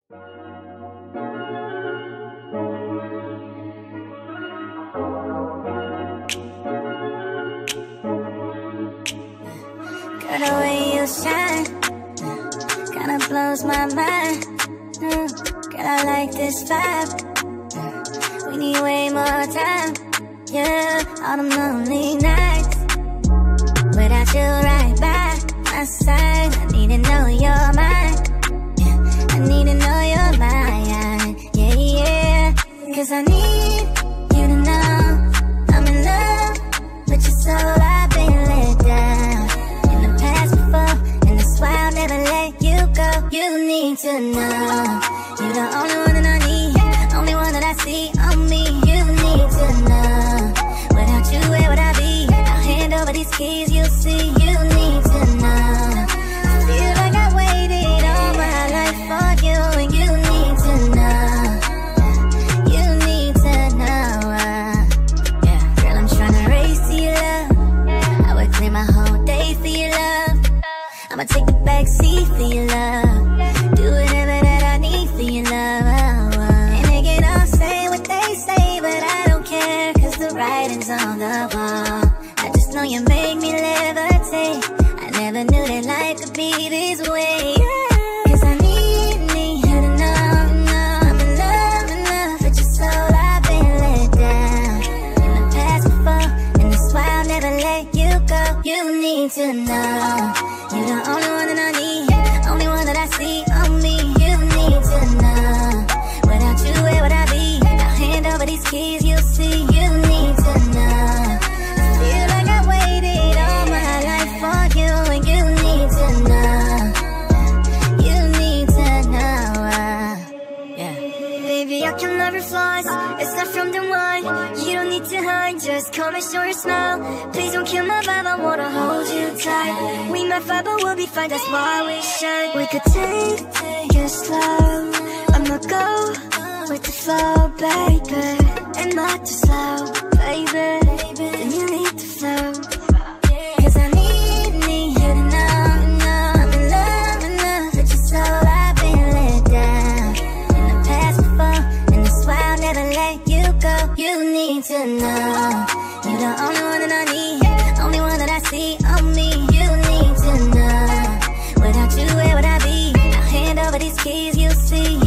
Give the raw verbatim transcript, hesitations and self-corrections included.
Girl, the way you shine kinda blows my mind. mm. Girl, I like this vibe. We need way more time. Yeah, all them lonely nights without you right by my side. I need to know you're mine. Yeah, I need to know you're mine. Yeah, yeah. Cause I need you to know I'm in love with your soul. I've been let down in the past before, and that's why I'll never let you go. You need to know you're the only one that I need, only one that I see on me. You need to know, without you, where would I be? I'll hand over these keys, you'll see. You need to know, I feel like I waited all my life for you, and you need to know, you need to know. uh, Yeah, girl, I'm tryna race to your love. I would clear my whole day for your love. I'ma take the back seat for your love. Do whatever that I need for your love. And they can all say what they say, but I don't care, cause the writing's on the wall. I just know you make me levitate. I never knew that life could be this way. Cause I need, need you to know, know I'm in love, in love with your soul. I've been let down in the past before, and that's why I'll never let you go. You need to know you're the only one that I need, only one that I see on me. You need to know, without you, where would I be? I'll hand over these keys, you'll see. You need to know, I feel like I waited all my life for you, and you need to know, you need to know. uh, Yeah, Baby, I can love your flaws, it's not from the one. You don't need to hide, just come and show your smile. Please don't kill my vibe, I wanna hold you tight. We might fight, but we'll be fine, that's why we shine. We could take, take it slow, I'ma go with the flow, baby. And not too slow, baby, then you need to flow. cause I need, need you to know, know I'm in love, in love with your soul. I've been let down in the past before, and that's why I'll never let you go. You need to know you're the only one that I need, only one that I see on me. You need to know, without you, where would I be? I'll hand over these keys, you'll see.